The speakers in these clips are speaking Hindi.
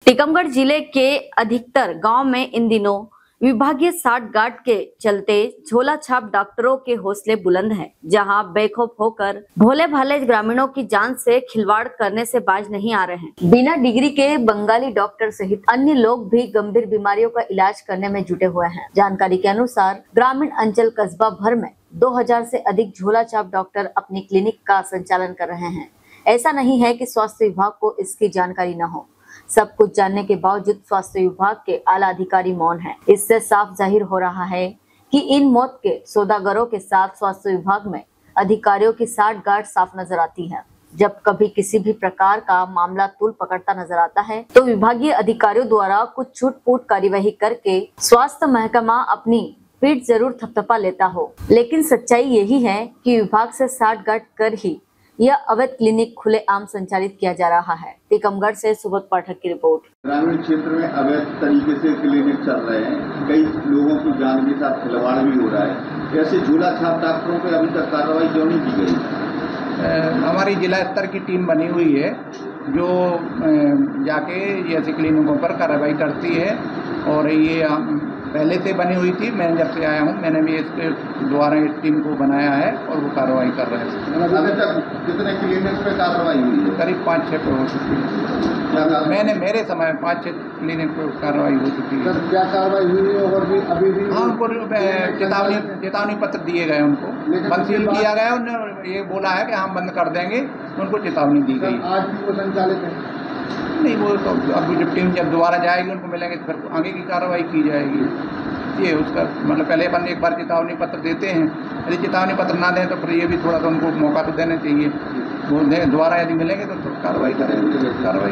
टीकमगढ़ जिले के अधिकतर गांव में इन दिनों विभागीय साठगांठ के चलते झोला छाप डॉक्टरों के हौसले बुलंद हैं, जहां बेखौफ होकर भोले भाले ग्रामीणों की जान से खिलवाड़ करने से बाज नहीं आ रहे हैं। बिना डिग्री के बंगाली डॉक्टर सहित अन्य लोग भी गंभीर बीमारियों का इलाज करने में जुटे हुए हैं। जानकारी के अनुसार ग्रामीण अंचल कस्बा भर में 2000 से अधिक झोला छाप डॉक्टर अपनी क्लिनिक का संचालन कर रहे हैं। ऐसा नहीं है कि स्वास्थ्य विभाग को इसकी जानकारी न हो, सब कुछ जानने के बावजूद स्वास्थ्य विभाग के आला अधिकारी मौन हैं। इससे साफ जाहिर हो रहा है कि इन मौत के सौदागरों के साथ स्वास्थ्य विभाग में अधिकारियों की साठगांठ साफ नजर आती है। जब कभी किसी भी प्रकार का मामला तूल पकड़ता नजर आता है तो विभागीय अधिकारियों द्वारा कुछ छूट-फूट कार्यवाही करके स्वास्थ्य महकमा अपनी पीठ जरूर थपथपा लेता हो, लेकिन सच्चाई यही है कि विभाग से साठगांठ कर ही यह अवैध क्लिनिक खुलेआम संचालित किया जा रहा है। टीकमगढ़ से सुबोध पाठक की रिपोर्ट। ग्रामीण क्षेत्र में अवैध तरीके से क्लिनिक चल रहे हैं, कई लोगों की जान के साथ खिलवाड़ भी हो रहा है। ऐसे झोला छाप डॉक्टरों पर अभी तक कार्रवाई क्यों नहीं की गई? हमारी जिला स्तर की टीम बनी हुई है जो जाके ऐसे क्लिनिकों पर कार्रवाई करती है, और ये पहले से बनी हुई थी। मैं जब से आया हूँ मैंने भी इसके द्वारा इस टीम को बनाया है और वो कार्रवाई कर रहे हैं। अभी तक कितने क्लिनिक पे कार्रवाई हुई है? करीब 5-6 पे हो चुकी है। मेरे समय 5-6 क्लिनिक पे कार्रवाई हो चुकी है। क्या कार्रवाई हुई है? और भी अभी भी हाँ, उनको चेतावनी पत्र दिए गए, उनको बंद किया गया। उन्होंने ये बोला है कि हम बंद कर देंगे, उनको चेतावनी दी गई। आज भी वो संचालित है? नहीं, वो तो अब जब टीम जब दोबारा जाएगी उनको मिलेंगे तो फिर आगे की कार्रवाई की जाएगी। ये उसका मतलब पहले अपन एक बार चेतावनी पत्र देते हैं, यदि चेतावनी पत्र ना दें तो फिर ये भी थोड़ा सा उनको मौका तो देना चाहिए। वो दें, दोबारा यदि मिलेंगे तो कार्रवाई करेंगे। उसका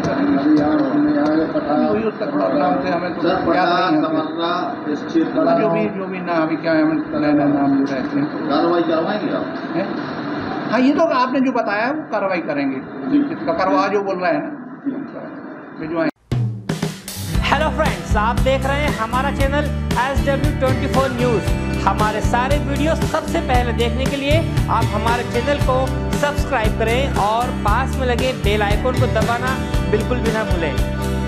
थोड़ा नाम से हमें तो याद नहीं है, जो भी ना अभी क्या हमें नया नाम जो रहते हैं कार्रवाई करवाएंगे आप? हाँ, ये तो आपने जो बताया वो कार्रवाई करेंगे। जिसका करवा जो बोल रहे हैं ना। हेलो फ्रेंड्स, आप देख रहे हैं हमारा चैनल SW24 न्यूज़। हमारे सारे वीडियो सबसे पहले देखने के लिए आप हमारे चैनल को सब्सक्राइब करें और पास में लगे बेल आइकन को दबाना बिल्कुल भी ना भूलें।